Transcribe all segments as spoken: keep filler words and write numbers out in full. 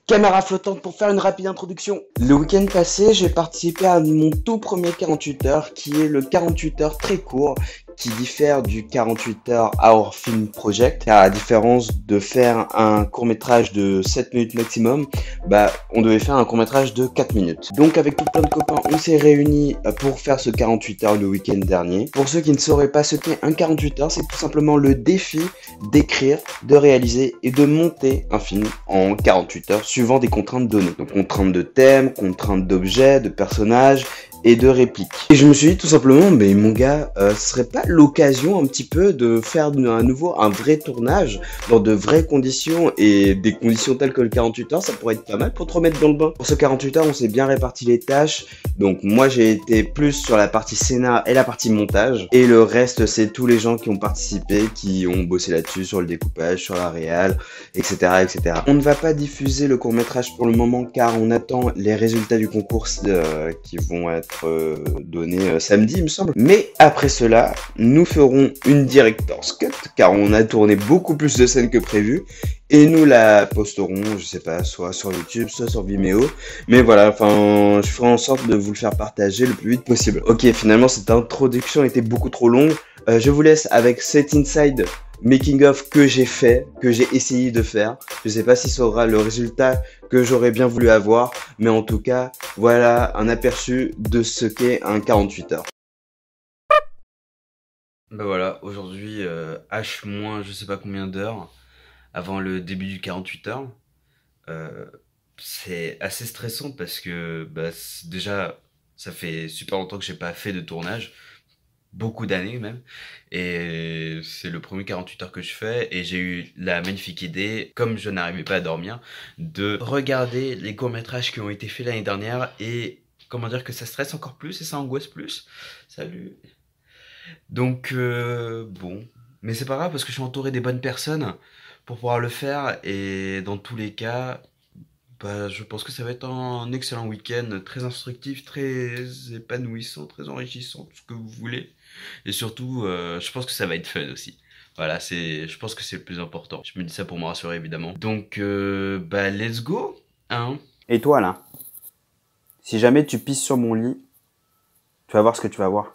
Caméra flottante pour faire une rapide introduction. Le week-end passé, j'ai participé à mon tout premier quarante-huit heures, qui est le quarante-huit heures très court, qui diffère du quarante-huit heures Our Film Project. À la différence de faire un court-métrage de sept minutes maximum, bah, on devait faire un court-métrage de quatre minutes. Donc, avec tout plein de copains, on s'est réunis pour faire ce quarante-huit heures le week-end dernier. Pour ceux qui ne sauraient pas ce qu'est un quarante-huit heures, c'est tout simplement le défi d'écrire, de réaliser et de monter un film en quarante-huit heures, suivant des contraintes données. Donc, contraintes de thème, contraintes d'objets, de personnages et de répliques. Et je me suis dit tout simplement, mais mon gars, euh, ce serait pas l'occasion un petit peu de faire à nouveau un vrai tournage dans de vraies conditions et des conditions telles que le quarante-huit heures, ça pourrait être pas mal pour te remettre dans le bain. Pour ce quarante-huit heures, on s'est bien réparti les tâches. Donc moi, j'ai été plus sur la partie scénar et la partie montage. Et le reste, c'est tous les gens qui ont participé, qui ont bossé là-dessus, sur le découpage, sur la réal, et cetera, et cetera. On ne va pas diffuser le court-métrage pour le moment car on attend les résultats du concours euh, qui vont être Euh, donné euh, samedi il me semble, mais après cela nous ferons une director's cut car on a tourné beaucoup plus de scènes que prévu et nous la posterons, je sais pas, soit sur YouTube, soit sur Vimeo, mais voilà, enfin je ferai en sorte de vous le faire partager le plus vite possible. Ok, finalement cette introduction était beaucoup trop longue, euh, je vous laisse avec cet inside making of que j'ai fait, que j'ai essayé de faire. Je sais pas si ça aura le résultat que j'aurais bien voulu avoir, mais en tout cas, voilà un aperçu de ce qu'est un quarante-huit heures. Bah voilà, aujourd'hui, euh, H moins je sais pas combien d'heures avant le début du quarante-huit heures. Euh, c'est assez stressant parce que bah, déjà, ça fait super longtemps que j'ai pas fait de tournage. Beaucoup d'années même, et c'est le premier quarante-huit heures que je fais, et j'ai eu la magnifique idée, comme je n'arrivais pas à dormir, de regarder les courts-métrages qui ont été faits l'année dernière, et comment dire que ça stresse encore plus et ça angoisse plus. Salut. Donc euh, bon, mais c'est pas grave parce que je suis entouré des bonnes personnes pour pouvoir le faire, et dans tous les cas, bah, je pense que ça va être un excellent week-end, très instructif, très épanouissant, très enrichissant, tout ce que vous voulez. Et surtout, euh, je pense que ça va être fun aussi. Voilà, c'est, je pense que c'est le plus important. Je me dis ça pour me rassurer, évidemment. Donc, euh, bah, let's go, hein. Et toi là, si jamais tu pisses sur mon lit, tu vas voir ce que tu vas voir.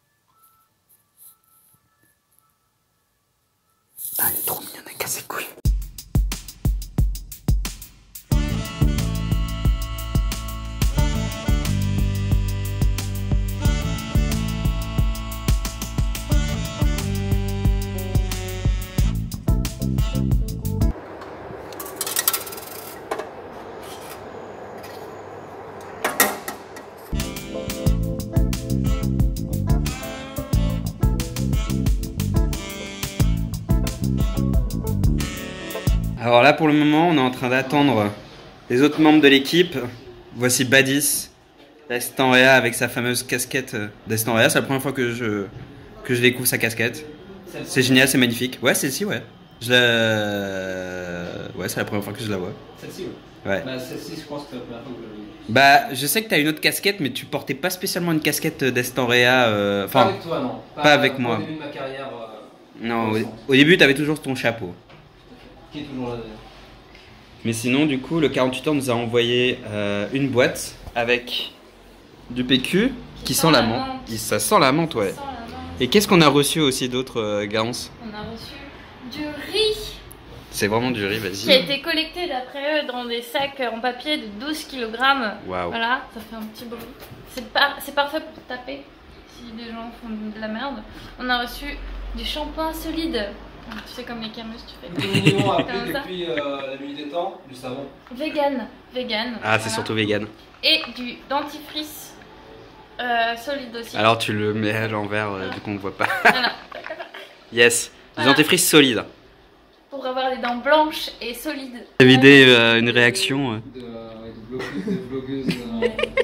Ah, elle est trop mignonne, elle casse les couilles. Alors là, pour le moment, on est en train d'attendre les autres membres de l'équipe. Voici Badis, d'assistant Réa, avec sa fameuse casquette d'assistant Réa. C'est la première fois que je, que je découvre sa casquette. C'est génial, c'est magnifique. Ouais, celle-ci, ouais. Je la... Ouais, c'est la première fois que je la vois. Celle-ci, ouais. Ouais. Bah, celle-ci, je pense que c'est la première fois que je l'ai vue. Bah, je sais que t'as une autre casquette, mais tu portais pas spécialement une casquette d'assistant Réa. Euh... Enfin, pas avec toi, non. Pas, pas avec moi. Au début de ma carrière. Euh, non, au, au début, t'avais toujours ton chapeau. Qui est toujours là d'ailleurs. Mais sinon, du coup, le quarante-huit heures nous a envoyé euh, une boîte avec du P Q qui sent la menthe. Ça sent la menthe, ouais. Et qu'est-ce qu'on a reçu aussi d'autre, euh, Garance? On a reçu du riz. C'est vraiment du riz, vas-y. Qui a été collecté d'après eux dans des sacs en papier de douze kilogrammes. Waouh. Voilà, ça fait un petit bruit. C'est par... parfait pour taper si des gens font de la merde. On a reçu du shampoing solide. Tu sais, comme les camus, tu fais. Non, après, depuis euh, la nuit des temps, du savon. Vegan. Vegan. Ah, c'est voilà. Surtout vegan. Et du dentifrice euh, solide aussi. Alors, tu le mets à l'envers, euh, voilà. vu qu'on ne voit pas. Voilà. Yes. Du voilà. dentifrice solide. Pour avoir des dents blanches et solides. T'as vidé euh, une réaction. Euh. De, euh, de blogueuse. De blogueuse euh,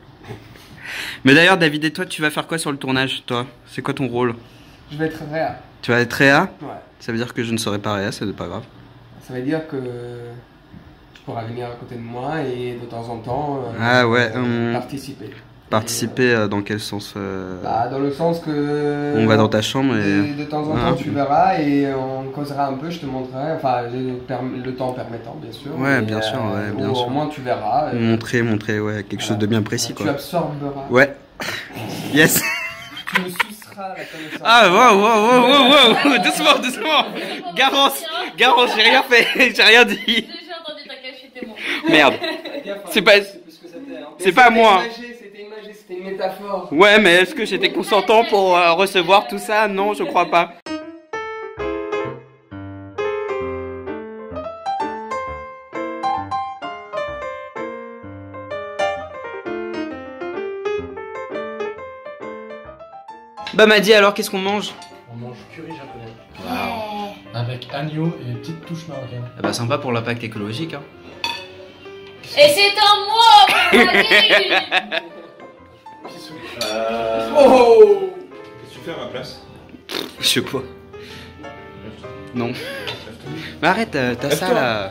Mais d'ailleurs, David, et toi, tu vas faire quoi sur le tournage, toi? C'est quoi ton rôle? Je vais être réa. Tu vas être réa? Ouais. Ça veut dire que je ne serai pas réa, c'est pas grave. Ça veut dire que tu pourras venir à côté de moi et de temps en temps euh, ah ouais, euh, um... participer. Participer euh, dans quel sens euh... Bah, dans le sens que... On va dans ta chambre et... De, de temps en temps, Ah. tu verras et on causera un peu, je te montrerai. Enfin, le, perm- le temps permettant, bien sûr. Ouais, mais, bien sûr, ouais, bien au, sûr. Au moins, tu verras. euh, Montrer, montrer, ouais, quelque chose de bien précis, Tu quoi. absorberas. Ouais. Yes. Tu me suceras la connaissance. Ah, wow, wow, wow, wow, wow. Doucement, doucement. Garance, Garance, j'ai rien fait, j'ai rien dit. J'ai entendu ta cache, tes mots. Merde. C'est pas... C'est pas moi. C'était imagé, c'était une métaphore. Ouais, mais est-ce que j'étais consentant pour euh, recevoir tout ça? Non, je crois pas. Bah Madi, alors qu'est-ce qu'on mange? On mange curry japonais. Waouh. Avec agneau et petite touche marocaine. Ah bah sympa pour l'impact écologique, hein. Et c'est un moi, Euh... Oh! Qu'est-ce que tu fais à ma place? Je sais pas. Non. Mais arrête, euh, t'as ça là.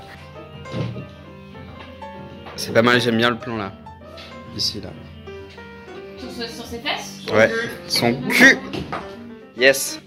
C'est pas mal, j'aime bien le plan là. Ici là. Sur, ce- sur ses fesses? Ouais. Son cul. Yes.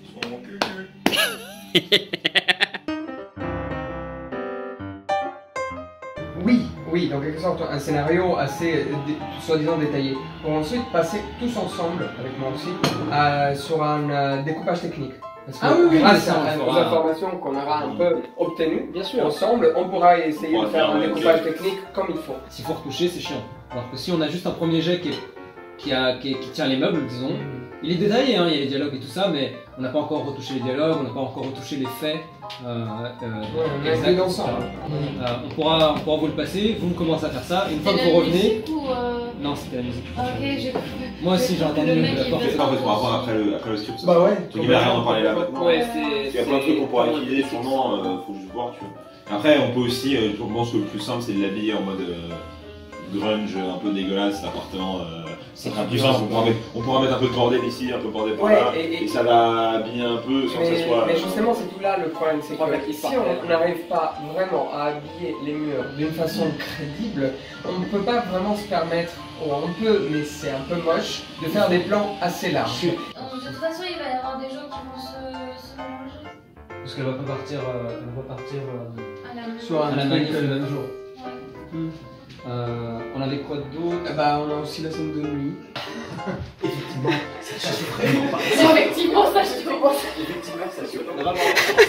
Oui, oui, en quelque sorte, un scénario assez, euh, dé- soi-disant détaillé. Pour ensuite passer tous ensemble, avec moi aussi, à- sur un euh, découpage technique. Parce que Ah oui, oui, mais grâce ça, à- on aux fera. informations qu'on aura un peu obtenues, Bien sûr. ensemble, on pourra essayer On de pourra faire faire un un découpage ok. technique comme il faut. S'il faut retoucher, c'est chiant. Alors que si on a juste un premier jet qui, est- qui, a, qui, est- qui tient les meubles, disons, il est détaillé, hein, il y a les dialogues et tout ça, mais on n'a pas encore retouché les dialogues, on n'a pas encore retouché les faits. Euh, euh, Ouais, on a exacts, vu et ensemble. cetera. Euh, on, pourra, on pourra vous le passer, vous commencez à faire ça, et une fois que vous revenez. Ou euh... Non, c'était la musique. Ok, j'ai cru. Moi aussi, j'ai entendu Le le mec, la il porte. veut- Non, en fait, on va apprendre après le, après le script. Bah ouais. Tu n'y rien en parler là maintenant. Ouais, Il y a plein de trucs qu'on pourra utiliser sûrement, euh, faut juste voir, tu vois. Après, on peut aussi, euh, je pense que le plus simple, c'est de l'habiller en mode euh, grunge, un peu dégueulasse, l'appartement. Euh, ça sera plus simple, on pourra, mettre, on pourra mettre un peu de bordel ici, un peu de bordel par Ouais, là, et- et, et- ça va habiller un peu sans que ça Mais, soit... mais justement, c'est tout là le problème, c'est On va mettre que les si par terre. on n'arrive pas vraiment à habiller les murs d'une façon crédible, on ne peut pas vraiment se permettre, ou on peut, mais c'est un peu moche, de faire des plans assez larges. De toute façon, il va y avoir des gens qui vont se, se mélanger Parce qu'elle va pas partir, euh, elle va pas partir euh, à la maison. Sur un à la truc, manif euh, le même jour. Ouais. Euh, on avait quoi d'autre? Eh bah, on a aussi la scène de nuit. Effectivement, ça chauffe vraiment pas. Effectivement, ça je trouve. Effectivement, ça chauffe On va vraiment voir.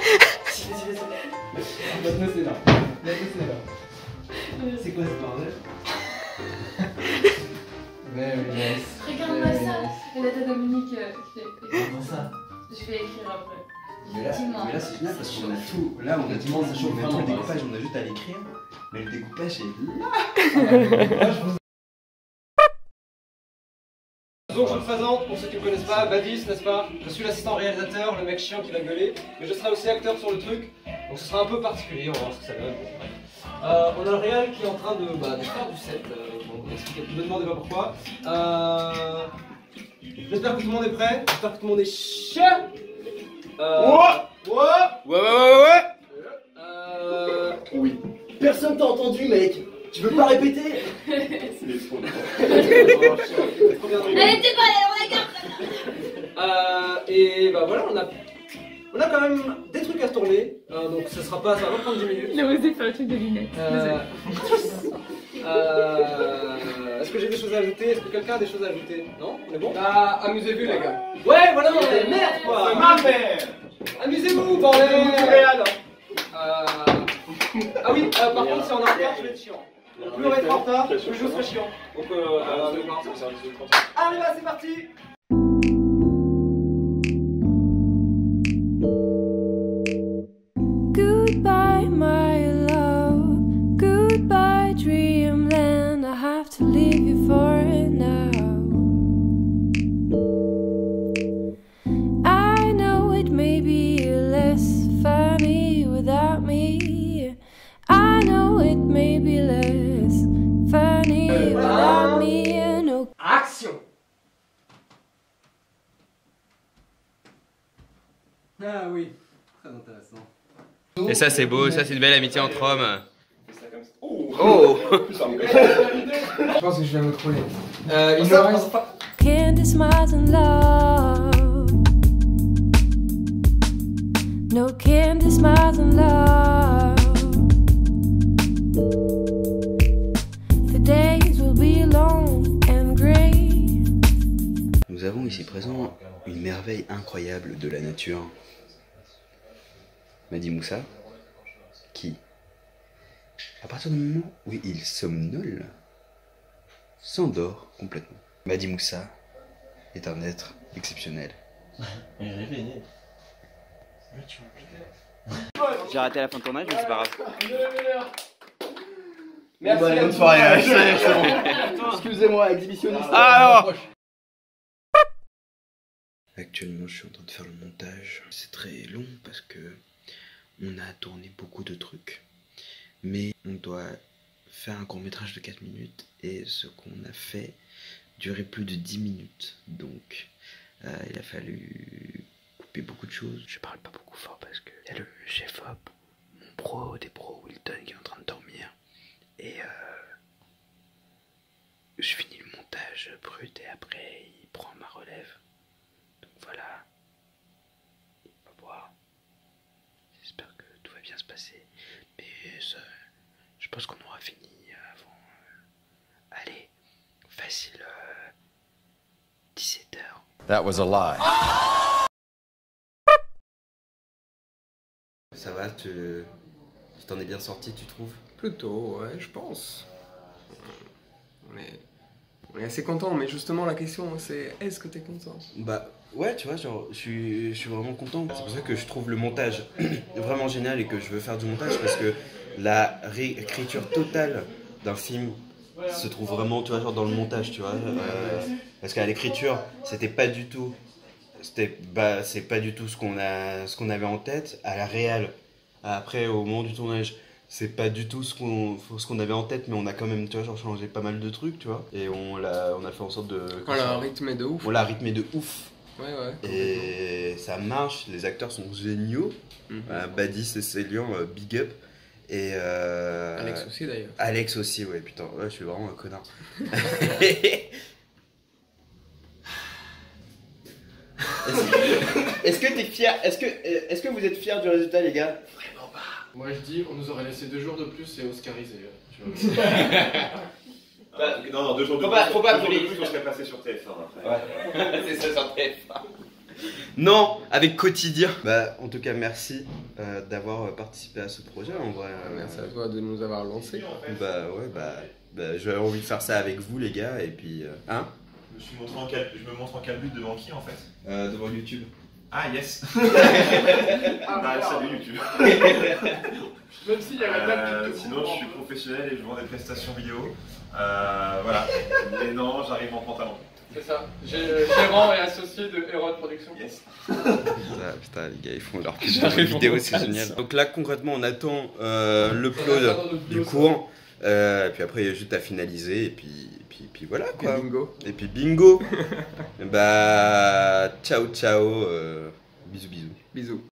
Maintenant c'est là. Maintenant c'est là. C'est quoi ce bordel? Very nice. Regarde-moi ça. Et là, t'as Dominique euh, qui fait. Comment ça? Je vais écrire après. Mais là, Effectivement. mais là c'est bien parce qu'on a tout. Là, on a Effectivement, tout, ça chauffe on a tout le vraiment, découpage, on a juste à l'écrire. Mais le découpage est là. Donc je me présente, pour ceux qui ne me connaissent pas, Badis, n'est-ce pas? Je suis l'assistant réalisateur, le mec chiant qui va gueuler, mais je serai aussi acteur sur le truc, donc ce sera un peu particulier, on va voir ce que ça donne. Bon, bref. Euh, on a le réal qui est en train de, bah, de faire du set, euh, bon, on va expliquer, ne me demandez pas pourquoi. Euh, J'espère que tout le monde est prêt, j'espère que tout le monde est chien. Euh, ouais, ouais, Ouais, ouais, ouais, ouais. euh, Oui. Personne t'a entendu, mec. Tu veux pas répéter? C'est les sons. trop bien. Elle était pas là, on la garde. Euh, et bah voilà, on a, on a quand même des trucs à tourner, euh, donc ça sera pas, ça va pas prendre dix minutes. Il a osé faire le truc de lunettes. Euh, euh, Est-ce que j'ai des choses à ajouter? Est-ce que quelqu'un a des choses à ajouter? Non? On est bon? Bah, amusez-vous, les gars. Ouais, voilà, merde quoi! Ma mère! Amusez-vous, bordel! Euh, Ah oui, euh, par contre, si on est en retard, je vais être chiant. Donc, plus on va être en retard, plus je serai chiant. Donc, euh, euh, donc, allez, là, c'est parti! Goodbye, my love. Goodbye, dreamland. I have to leave you for it now. I know it may be less funny without me. I know it may be less funny without me. And oh, Action! Ah oui, très intéressant. Et ça, c'est beau, ça, c'est une belle amitié entre hommes. Fais ça comme ça. Oh. Je pense que je vais me troller. Euh, il nous reste pas. Candy smiles and love. No candy smiles and love. The days will be long and grey. Nous avons ici présent une merveille incroyable de la nature. Mehdi Moussa, qui, à partir du moment où il somnole, s'endort complètement. Mehdi Moussa est un être exceptionnel. J'ai raté la fin de tournage, mais c'est pas grave. Merci. Bon, allez, bonne soirée. hein, c'est- c'est bon. Excusez-moi, exhibitionniste. Ah non. Actuellement, je suis en train de faire le montage. C'est très long parce que on a tourné beaucoup de trucs. Mais on doit faire un court métrage de quatre minutes et ce qu'on a fait durait plus de dix minutes. Donc euh, il a fallu couper beaucoup de choses. Je parle pas beaucoup fort parce que il y a le chef op, mon pro des pros Wilton qui est en train de dormir. Et euh, je finis le montage brut et après il prend ma relève. Donc voilà, il va boire. J'espère que tout va bien se passer. Mais ça, je pense qu'on aura fini avant. Euh, allez, facile, euh, dix-sept heures. That was a lie. Ça va, tu tu t'en es bien sorti, tu trouves? Plutôt, ouais, je pense. On est, on est assez content, mais justement la question c'est est-ce que t'es content? Bah ouais, tu vois, genre, je suis, je suis vraiment content. C'est pour ça que je trouve le montage vraiment génial et que je veux faire du montage parce que la réécriture totale d'un film se trouve vraiment, tu vois, genre dans le montage, tu vois. Euh, parce qu'à l'écriture, c'était pas du tout, c'était, bah, c'est pas du tout ce qu'on a, ce qu'on avait en tête. À la réal, après, au moment du tournage, c'est pas du tout ce qu'on, ce qu'on avait en tête, mais on a quand même, tu vois, genre changé pas mal de trucs, tu vois. Et on l'a, on a fait en sorte de. On l'a rythmé de ouf. On l'a rythmé de ouf. Ouais, ouais. Et ça marche, les acteurs sont géniaux. Mhm. Voilà, Badis et Célian, euh, big up. Et euh, Alex aussi d'ailleurs. Alex aussi, ouais, putain, ouais, je suis vraiment un connard. Est-ce que t'es fier? Est-ce que, est-ce que vous êtes fiers du résultat, les gars? Vraiment pas. Moi je dis, on nous aurait laissé deux jours de plus et oscarisé. Tu vois. Ah, non, non, deux jours de Faut plus. pas- faut pas deux jours de appeler. plus, on serait passé sur T F un après. Ouais, c'est ça sur T F un. Non, avec Quotidien. Bah, en tout cas, merci euh, d'avoir participé à ce projet. En vrai, euh, Merci à toi de nous avoir lancé. Bah ouais, bah, bah j'avais envie de faire ça avec vous, les gars, et puis euh, hein? Je me suis montré en quel, je me montre en quel but devant qui en fait? Euh, devant YouTube. Ah yes. Bah, salut YouTube. Même s'il y a la table Euh, qui te sinon, couvre je en suis bleu. professionnel et je vends des prestations vidéo. Euh, voilà. Mais non, j'arrive en pantalon. C'est ça. J'ai gérant et associé de Herod Productions. Yes. Putain, putain, les gars, ils font leur J'arrive en vidéo, c'est montage. génial. Donc là, concrètement, on attend euh, On l'upload attend notre du vidéo, cours. Euh, et puis après, il y a juste à finaliser, et puis, et puis, et puis voilà Et quoi. bingo. Et puis bingo. Bah, ciao, ciao. euh, bisous, bisous. Bisous.